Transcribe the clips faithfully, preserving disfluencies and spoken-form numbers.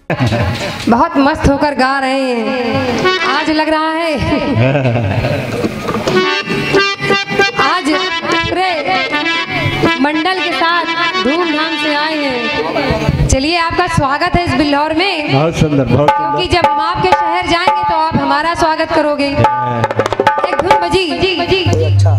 बहुत मस्त होकर गा रहे हैं। आज लग रहा है आज पूरे मंडल के साथ धूमधाम से आए हैं। चलिए आपका स्वागत है इस बिल्हौर में। बहुत सुंदर, बहुत सुंदर। क्योंकि जब हम आपके शहर जाएंगे तो आप हमारा स्वागत करोगे। एक धुन बजी जी बजी। अच्छा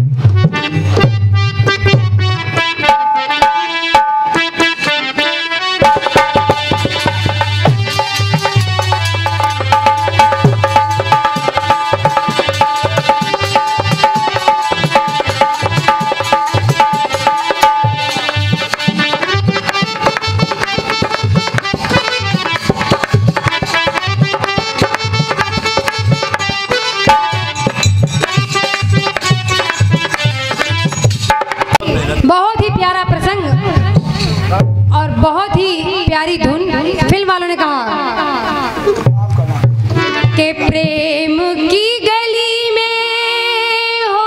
बहुत ही प्यारी धुन। फिल्म वालों ने कहा कि प्रेम की गली में हो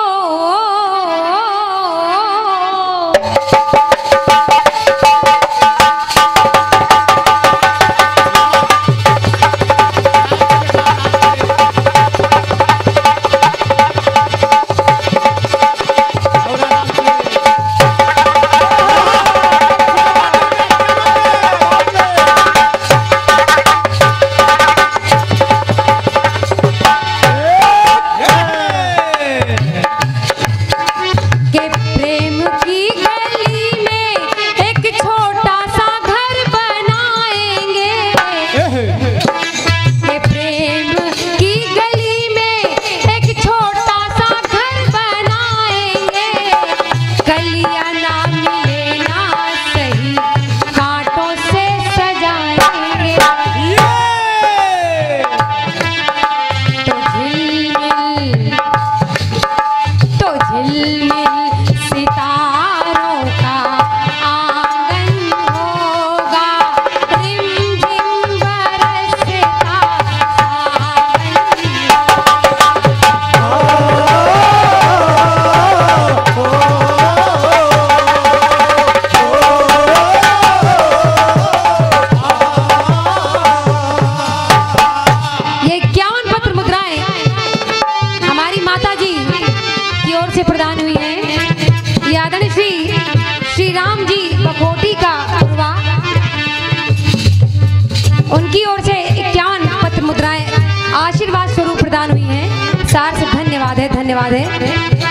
उनकी ओर से इक्यावन पत्र मुद्राएं आशीर्वाद स्वरूप प्रदान हुई हैं। सार से धन्यवाद है, धन्यवाद है।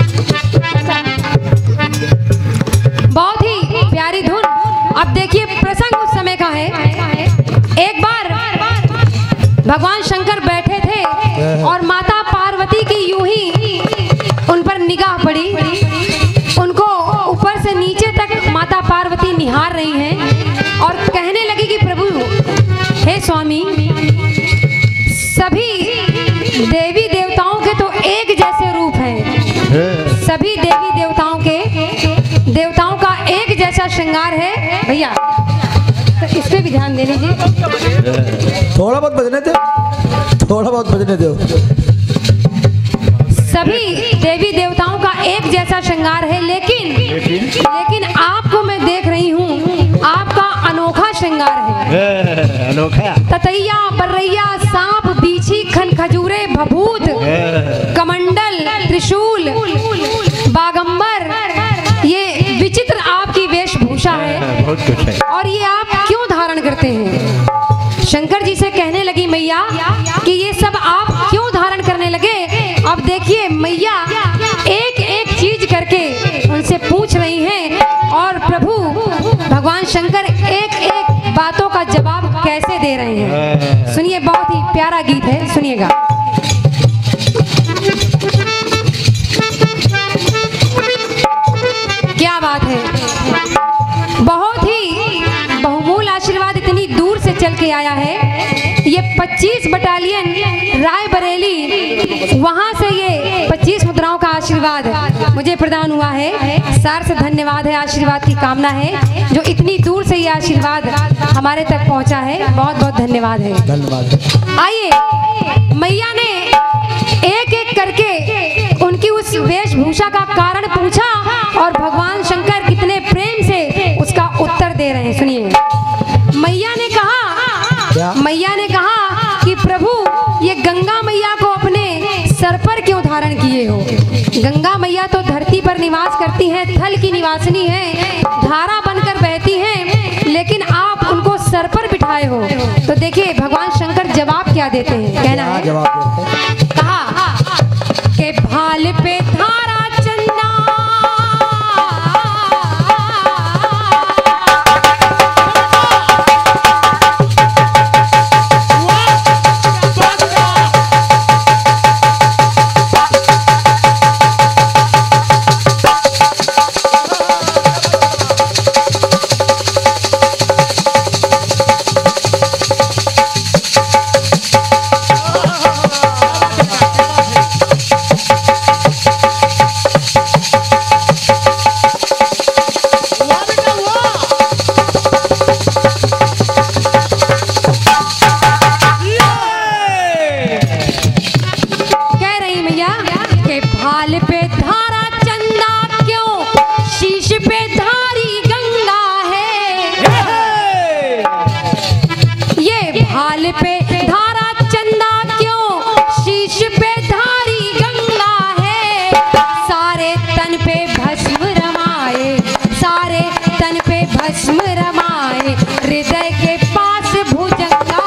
बहुत ही प्यारी धुन। अब देखिए प्रसंग उस समय का है। एक बार भगवान शंकर बैठे थे और माता पार्वती की यूं ही उन पर निगाह पड़ी। उनको ऊपर से नीचे तक माता पार्वती निहार रही हैं और कहने लगी कि प्रभु हे स्वामी, सभी देवी देवताओं के तो एक जैसे रूप हैं। सभी देवी देवताओं के देवताओं का एक जैसा श्रृंगार है। भैया तो इस पे भी ध्यान दे लीजिए। थोड़ा बहुत बजने दो, थोड़ा बहुत बजने दो। सभी देवी देवताओं का एक जैसा श्रृंगार है, लेकिन लेकिन आपको मैं देख रही हूँ, आपका अनोखा श्रृंगार है। अनोखा। ततैया, बर्रैया, सांप, बीछी, खन खजूरे, भभूत, कमंडल, त्रिशूल, बागंबर, ये विचित्र आपकी वेशभूषा है। बहुत कुछ है। और ये आप क्यों धारण करते हैं? शंकर जी से कहने लगी मैया कि ये सब आप क्यों धारण करने लगे? अब देखिए मैया एक एक चीज करके उनसे पूछ रही हैं और प्रभु भगवान शंकर एक एक बातों का जवाब कैसे दे रहे हैं। सुनिए, बहुत ही प्यारा गीत है, सुनिएगा। क्या बात है। बहुत ही बहुमूल आशीर्वाद इतनी दूर से चल के आया है। ये पच्चीस बटालियन रायबरेली, वहां से ये पच्चीस मुद्राओं का आशीर्वाद मुझे प्रदान हुआ है। सार से धन्यवाद है, आशीर्वाद की कामना है। जो इतनी दूर से ये आशीर्वाद हमारे तक पहुंचा है, बहुत बहुत धन्यवाद है। धन्यवाद। आइए, मैया ने एक एक करके उनकी उस वेशभूषा का कारण पूछा और भगवान शंकर कितने प्रेम से उसका उत्तर दे रहे हैं। सुनिए, मैया ने कहा धारण किए हो। गंगा मैया तो धरती पर निवास करती हैं, थल की निवासिनी है, धारा बनकर बहती हैं, लेकिन आप उनको सर पर बिठाए हो। तो देखिए भगवान शंकर जवाब क्या देते हैं, कहना है जवाब कहा के भाल पे धारा चंदा भस्म रमाए, हृदय के पास भुजंगा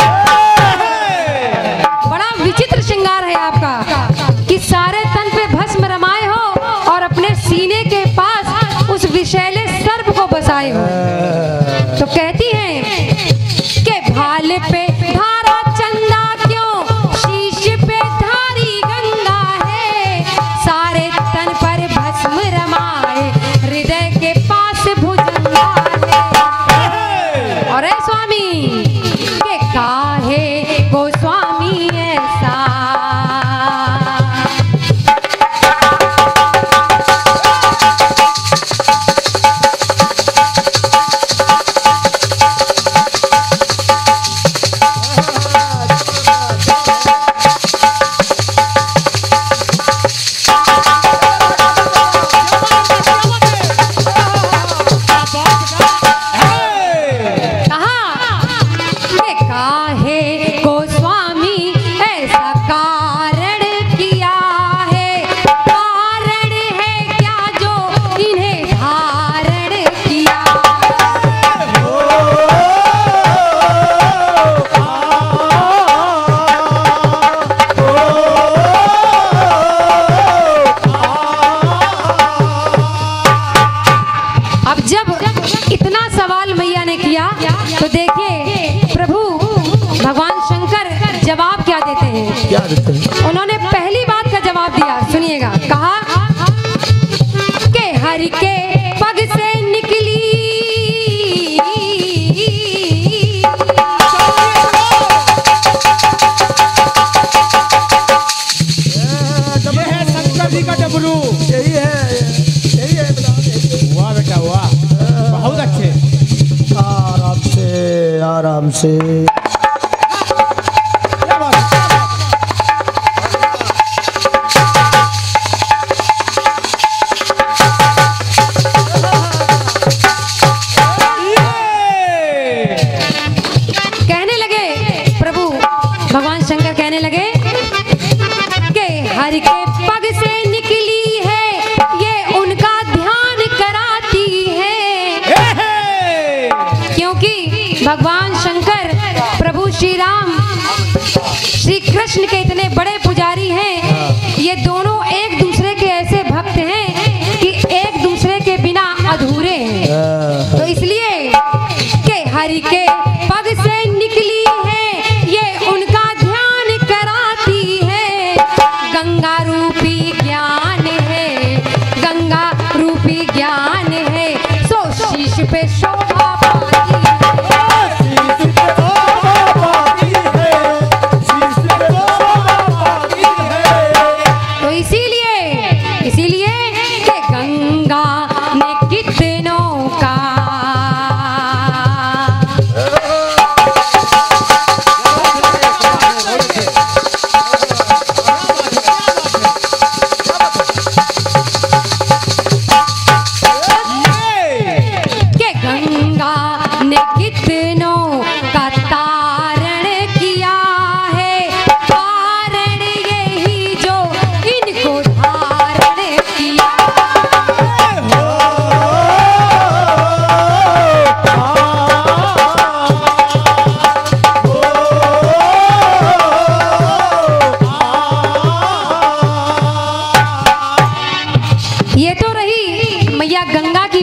है। बड़ा विचित्र श्रृंगार है आपका कि सारे तन पे भस्म रमाए हो और अपने सीने के पास उस विषैले सर्प को बसाए हो। तो कहती हैं कि भाल पे धारा चंदा क्यों, शीश पे धारी गंगा है, सारे तन पर भस्म रमाए, हृदय के पास भुजंगा है। और ऐ स्वामी के काहे को स्वामी ऐसा, तो देखिए प्रभु भगवान शंकर जवाब क्या देते हैं, क्या देते हैं? उन्होंने पहली बात का जवाब दिया, सुनिएगा। कहा कि हरि के पग से निकली ये है शंकर जी का डमरू, यही है, यही है बेटा। वाह बेटा वाह, बहुत अच्छे। आराम से आराम से कहने लगे प्रभु भगवान शंकर, कहने लगे कि हरि के पग से निकली है, ये उनका ध्यान कराती है। क्योंकि भगवान शंकर प्रभु श्री राम श्री कृष्ण के इतने बड़े पुजारी हैं, ये दोनों एक दूसरे के ऐसे भक्त हैं कि एक दूसरे के बिना अधूरे हैं। तो इसलिए कि हरि के पग से निकली है, ये उनका ध्यान कराती है। गंगा रूपी ज्ञान है, गंगा रूपी ज्ञान है, सो शीश पे शोभा पाती है। तो इसीलिए इसीलिए कि गंगा ने कितनों का के गंगा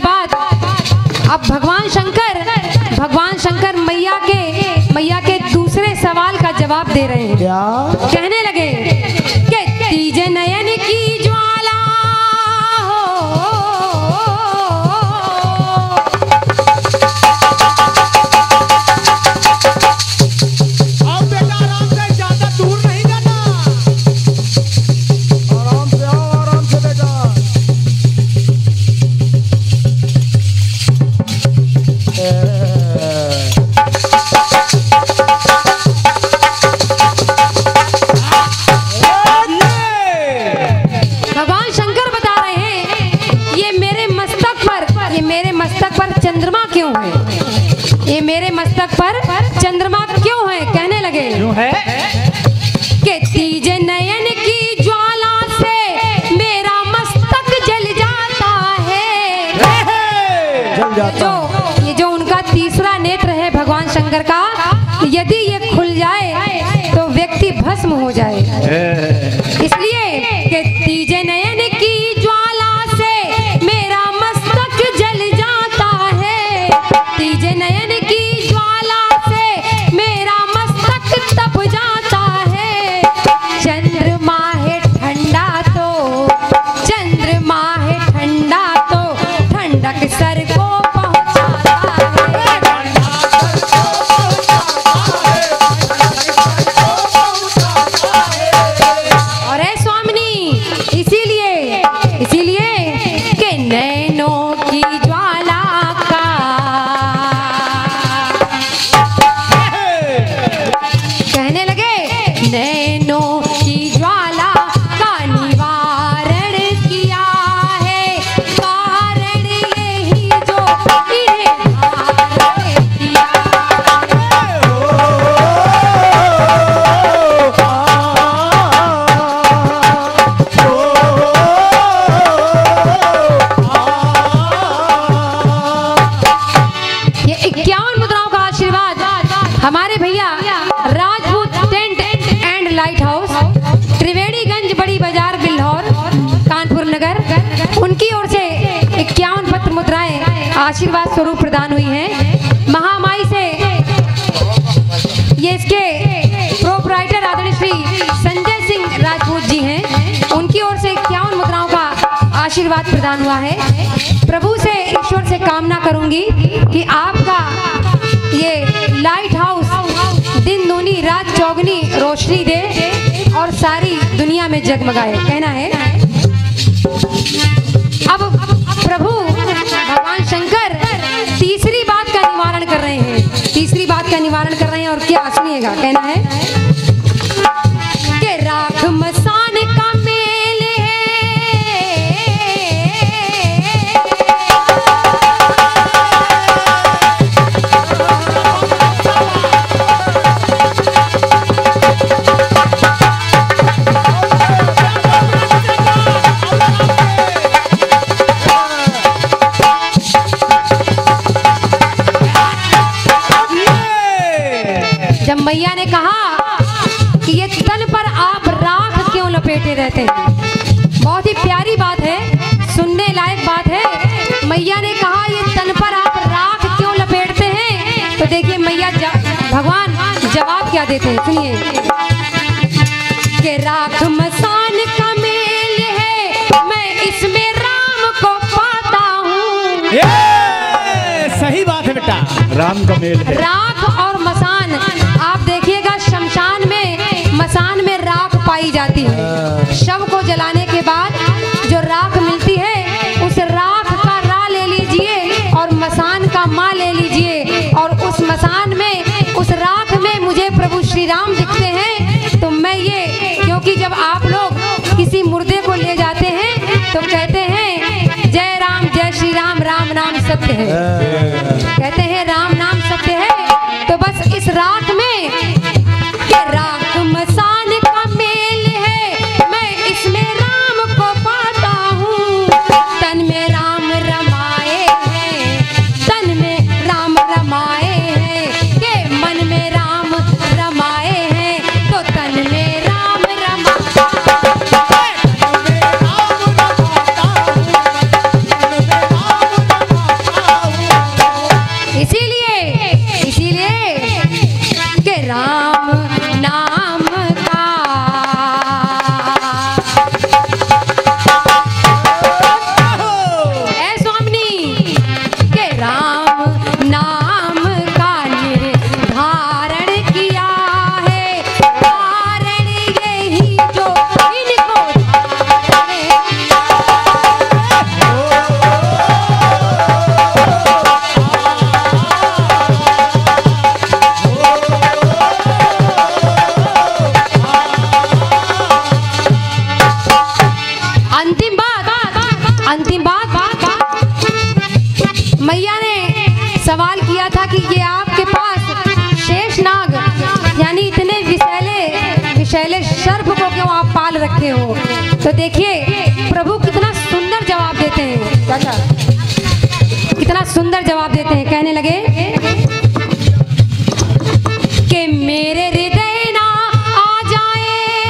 बात। अब भगवान शंकर भगवान शंकर मैया के मैया के दूसरे सवाल का जवाब दे रहे हैं। क्या कहने लगे कि तीज नयन की ज्वाला हो, आओ बेटा आराम से, ज्यादा दूर नहीं जाना। आराम से आओ, आराम से बेटा। भगवान शंकर बता रहे हैं ये मेरे मस्तक पर ये मेरे मस्तक पर चंद्रमा क्यों है, ये मेरे मस्तक पर चंद्रमा क्यों है। कहने लगे क्यों है? कि तीज नयन की ज्वाला से मेरा मस्तक जल जाता है। जल जाता जो ये जो उनका तीसरा नेत्र है भगवान शंकर का, यदि ये खुल जाए तो व्यक्ति भस्म हो जाए। इसलिए कि तीज नयन की ज्वाला से मेरा मस्तक जल जाता है, तीज नयन की ज्वाला से मेरा मस्तक तप जाता है। चंद्रमा है ठंडा तो चंद्रमा है ठंडा तो ठंडक सर को पहुंचाता है। और है स्वामिनी, इसीलिए इसीलिए कि नैनों की ज्वाला का कहने लगे नैनों की ज्वाला का निवारण किया है, कारण यही जो इन्हें धारण किया। ये इक्यावन मुद्राओं का आशीर्वाद हमारे भैया Rajput tent and light house, Triveniganj, Badi Bazar, Bilhaur, Kanpur नगर, उनकी ओर से इक्यावन पत्र मुद्राएं आशीर्वाद स्वरूप प्रदान हुई हैं। महामाई से ये इसके प्रोपराइटर आदरणीय श्री संजय सिंह राजपूत जी हैं, उनकी ओर से इक्यावन मुद्राओं का आशीर्वाद प्रदान हुआ है। प्रभु से ईश्वर से कामना करूंगी कि आपका ये लाइट हाउस दिन दूनी रात चौगनी रोशनी दे और सारी दुनिया में जगमगाए। कहना है अब प्रभु भगवान शंकर तीसरी बात का निवारण कर रहे हैं, तीसरी बात का निवारण कर रहे हैं। और क्या सुनिएगा, कहना है कि राख मसान का मेल है, जब मैया ने कहा कि ये तन पर आप राख क्यों लपेटे रहते हैं, बहुत ही प्यारी बात है, सुनने लायक बात है। मैया ने कहा ये तन पर आप राख क्यों लपेटते हैं, तो देखिए मैया भगवान जवाब क्या देते हैं, सुनिए कि राख मसान का मेल है, मैं इसमें राम को पाता हूँ। सही बात है बेटा, राम का मेल है। राख और मसान, आप देखिएगा शमशान में मसान में राख पाई जाती है। शव को जलाने के बाद जो राख मिलती है उस राख का रा ले लीजिए और मसान का माँ ले लीजिए, और उस मसान में उस राख में मुझे प्रभु श्री राम दिखते हैं। तो मैं ये, क्योंकि जब आप लोग किसी मुर्दे को ले जाते हैं तो कहते हैं जय राम जय श्री राम, राम नाम सत्य है, कहते हैं राम नाम सत्य है। तो बस इस राख में के राख मसान का मेल है, मैं इसमें राम को पाता हूँ। तन में राम रमाए हैं, तन में राम रमाए हैं, के मन में राम रमाए हैं, तो तन में राम रमाता हूँ। सवाल किया था कि ये आपके पास शेषनाग यानी इतने विषैले विषैले सर्प को क्यों आप पाल रखे हो। तो देखिए प्रभु कितना सुंदर जवाब देते हैं, चाचा कितना सुंदर जवाब देते हैं। कहने लगे कि मेरे हृदय ना आ जाए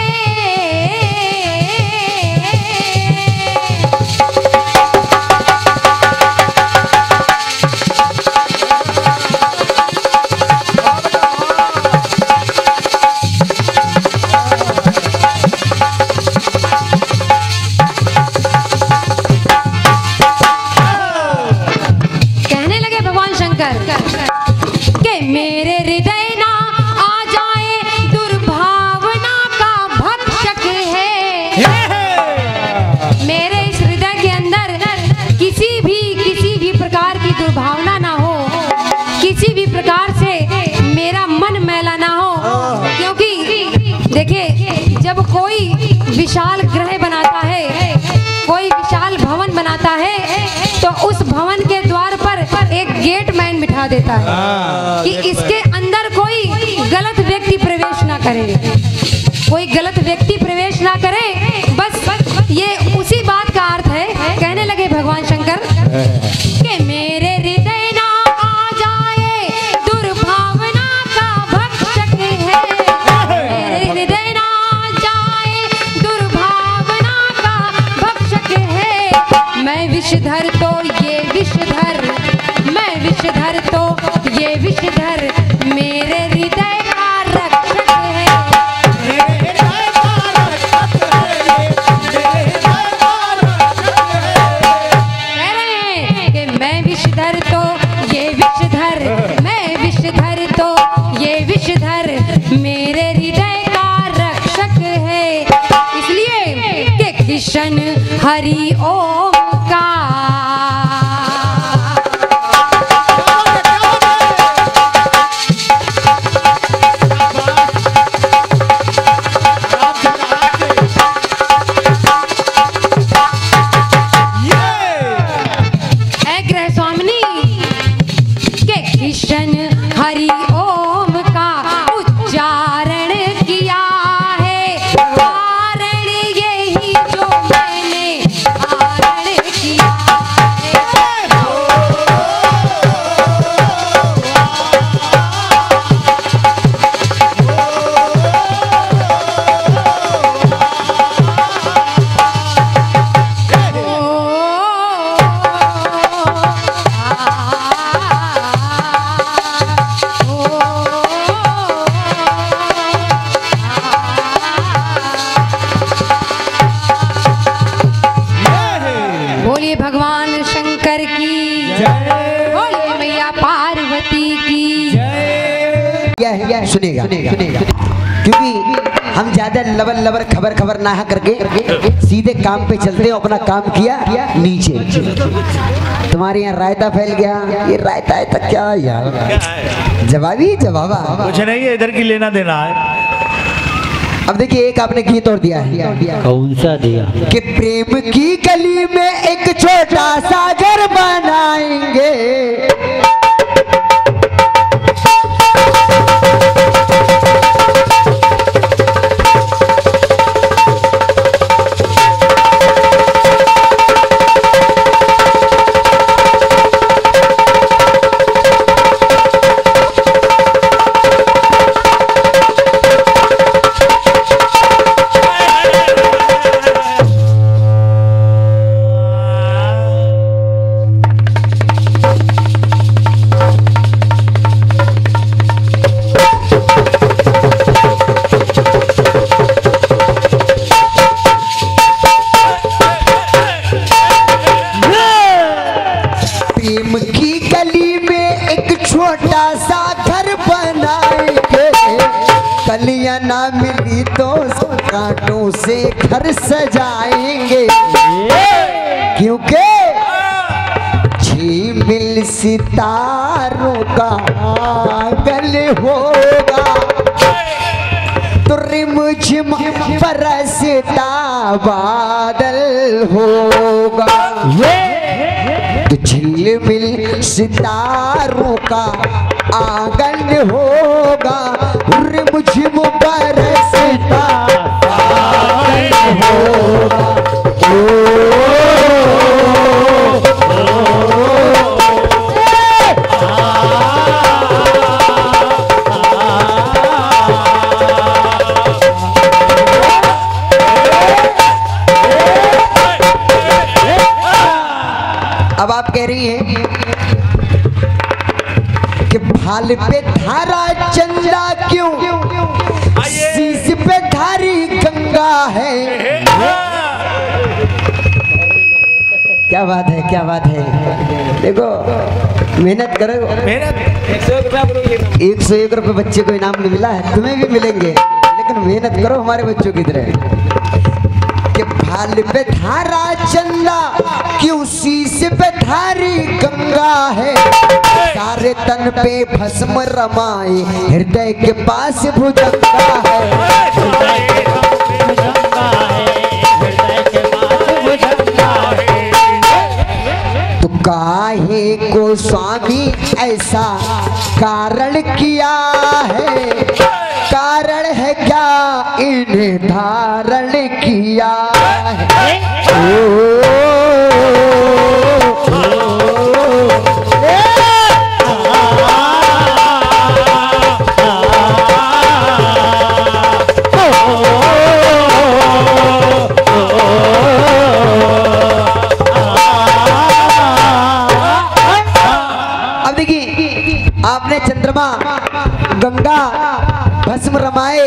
के मेरे हृदय ना आ जाए दुर्भावना का भक्षक है। मेरे इस हृदय के अंदर किसी भी किसी भी प्रकार की दुर्भावना ना हो, किसी भी प्रकार से मेरा मन मैला ना हो। क्योंकि देखिए जब कोई विशाल ग्रह बनाता है, कोई विशाल भवन बनाता है, तो उस भवन के द्वार पर एक गेट मैन बिठा देता है कि इसके अंदर कोई गलत व्यक्ति प्रवेश ना करे, कोई गलत व्यक्ति प्रवेश ना करे। बस, बस ये उसी बात का अर्थ है। कहने लगे भगवान शंकर कि मेरे हृदय ना आ जाए दुर्भावना का भक्षक है। मेरे हृदय ना आ जाए दुर्भावना का भक्षक है। मैं विषधर तो ये विषधर, मैं विषधर तो ये विषधर, मेरे हृदय का रक्षक है। मेरे हृदय का रक्षक है, मेरे हृदय का रक्षक है। कह रहे हैं कि मैं विषधर तो ये विषधर, मैं विषधर तो ये विषधर, मेरे हृदय का रक्षक है। इसलिए कि कृष्ण हरि ओम का हरि ओम का उच्चारण किया है। कारण यही जो मैंने धारण किया भगवान शंकर की जय, बोलिए मैया पार्वती की जय। सुनेगा सुनेगा क्योंकि हम ज्यादा लबर लबर खबर खबर ना करके सीधे काम पे चलते हैं। अपना काम किया नीचे। तुम्हारे यहाँ रायता फैल गया, ये रायता है तक क्या यार, जवाबी जवाबा कुछ नहीं है, इधर की लेना देना है। अब देखिए एक आपने गीत और दिया है। कौन सा दिया? कि प्रेम की गली में एक छोटा सा घर बनाएंगे, कलियां ना मिली तो कांटों से घर सजाएंगे, क्योंकि झीमिल सितारों का आंगन होगा तो रिमझिम बरसता बादल होगा। तो झिलमिल सितारों का आंगन होगा, रिमझिम बरसता आंगन होगा। अब आप कह रही हैं कि भाल पे धारा चंदा क्यों, शीश पे धारी गंगा है। क्या बात है, क्या बात है। देखो मेहनत करो, मेहनत एक सौ रुपया एक सौ एक रुपये बच्चे को इनाम नहीं मिला है, तुम्हें भी मिलेंगे, लेकिन मेहनत करो हमारे बच्चों की तरह। कि भाल पे धारा चंदा क्यों, शीश पे धारी गंगा है। सारे तन पे भस्म रमाए, हृदय के पास भुजंगा है। तो काहे को स्वामी ऐसा कारण किया है, कारण है क्या इन्हें धारण किया है। ओ, अब देखिए आपने चंद्रमा, गंगा, भस्म रमाए,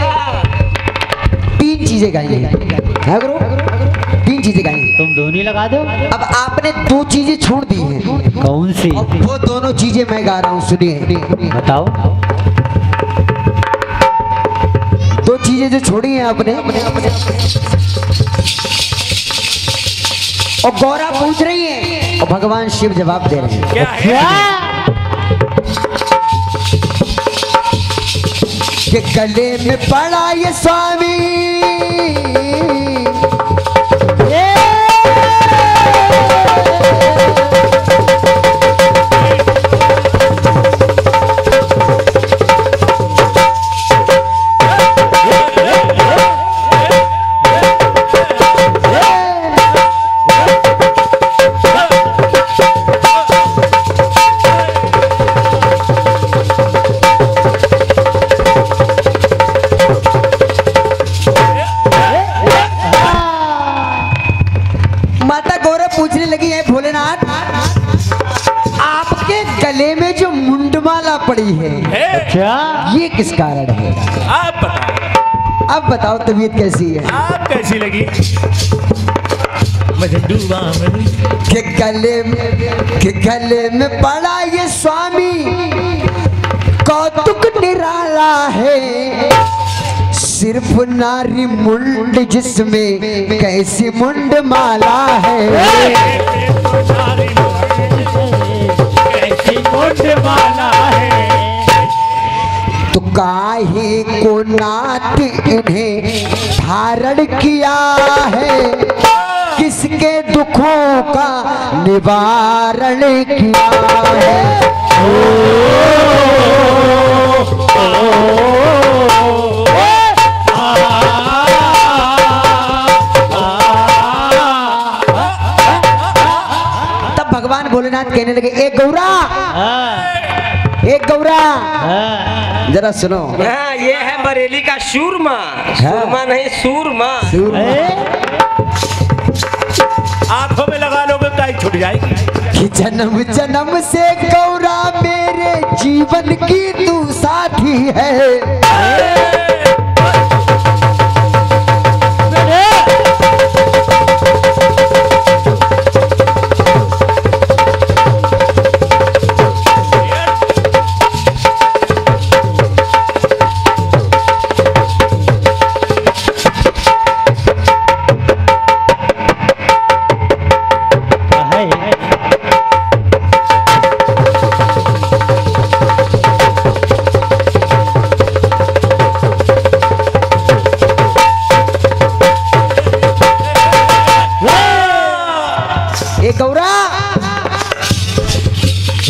तीन चीजें गाई है गुरु, तीन चीजें गाई है। तुम दोनों लगा दो। अब आपने दो चीजें छोड़ दी हैं। कौन सी? अब वो दोनों चीजें मैं गा रहा हूँ, सुनिए। बताओ। दो चीजें जो छोड़ी हैं आपने, और गौरा पूछ रही है और भगवान शिव जवाब दे रहे हैं। क्या है? कि गले में पड़ा ये स्वामी, पड़ी है, अच्छा ये किस कारण है? आप बताओ। अब बताओ तबीयत कैसी है? आप कैसी लगी? मुझे डूबा के गले में, के गले में पड़ा ये स्वामी, कौतुक निराला है। सिर्फ नारी मुंड जिसमें कैसी मुंड माला है। कैसी मुंड माला है। तो काहे को नाथ इन्हें धारण किया है, किसके दुखों का निवारण किया है। तब भगवान भोलेनाथ कहने लगे, एक गौरा, एक गौरा, जरा सुनो। हाँ, ये है बरेली का सूरमा। सूरमा नहीं सूरमा। आंखों में लगा लोगे टाइट छूट जाएगी। कि जन्म जन्म से गौरा मेरे जीवन की तू साथी है।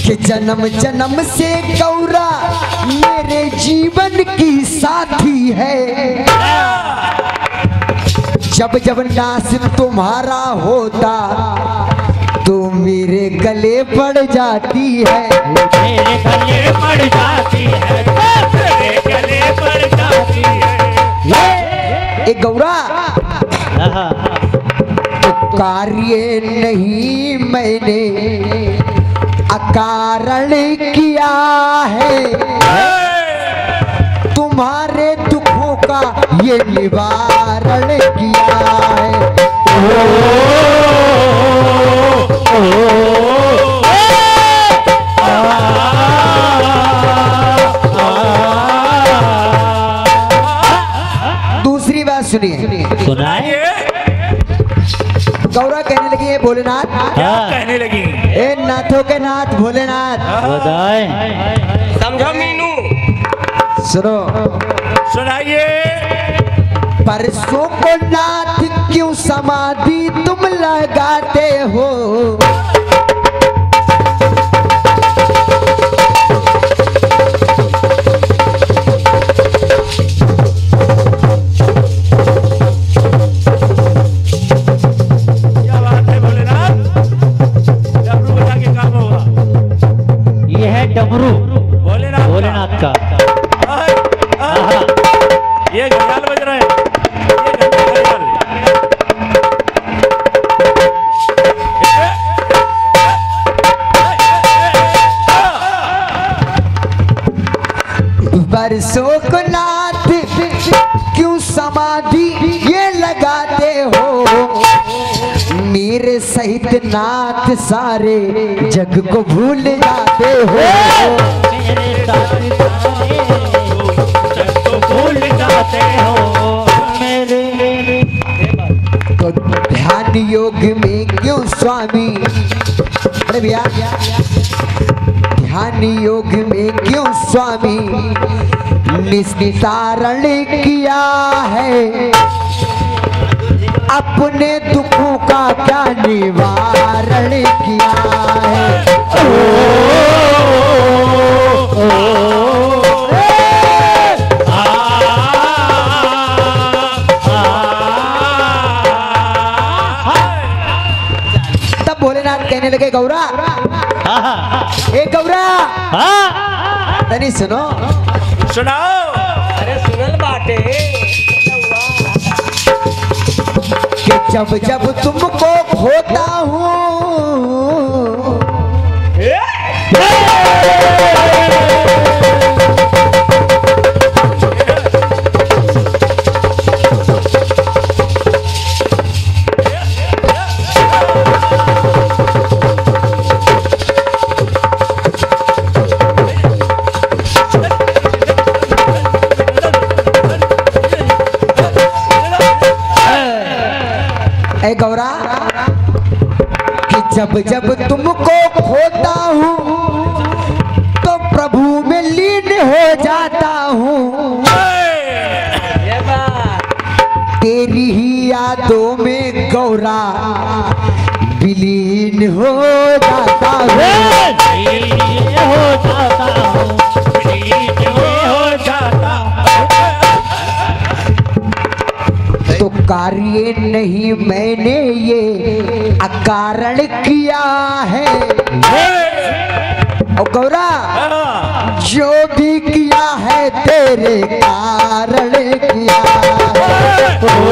कि जन्म जन्म से गौरा मेरे जीवन की साथी है। जब जब नासिब तुम्हारा होता तो मेरे गले पड़ जाती है, मेरे गले पड़ जाती है, मेरे गले पड़ जाती है। एक गौरा तो कार्य नहीं मैंने अकारण किया है, तुम्हारे दुखों का ये निवारण किया है। दूसरी बात सुनिए, सुनाइए। गौरा कहने लगी है भोलेनाथ, क्या कहने लगी? ए नाथों के नाथ भोलेनाथ, बताएं। समझो मीनू, सुनो सुनाइए। परसों को नाथ क्यों समाधि तुम लगाते हो, क्या बात है भोलेनाथ? डमरू बजा के काम होगा। ये है डमरू भोलेनाथ भोलेनाथ का। आहा, ये घड़ियाल बज रहे हैं, ये घंटे घड़ियाल। बरसों को नाथ क्यों समाधि ये लगाते हो, मेरे सहित नाथ सारे जग को भूल जाते हो, मेरे सारे जग को भूल जाते हो मेरे। तो ध्यान योग में क्यों स्वामी, अरे भैया ध्यान योग में क्यों स्वामी निस्तारण किया है, अपने दुखों का क्या निवारण किया है। तब भोलेनाथ कहने लगे गौरा, ए गौरा तनी सुनो, सुनाओ। अरे सुनल बाटे। कि जब जब तुमको खोता हूँ ए गौरा, कि जब जब तुमको खोता हूँ तो प्रभु में लीन हो जाता हूँ, ये बात तेरी ही यादों में गौरा विलीन हो जाता हूँ। हो जाता हूँ, हो जाता। तो कार्य नहीं मैंने ये अकारण किया है, और गौरा जो भी किया है तेरे कारण किया है।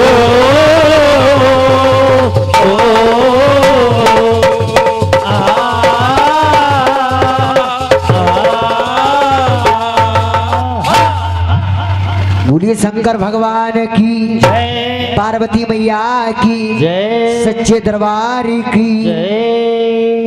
बोलिए शंकर भगवान की, पार्वती मैया की, जय। सच्चे दरबार की। जय।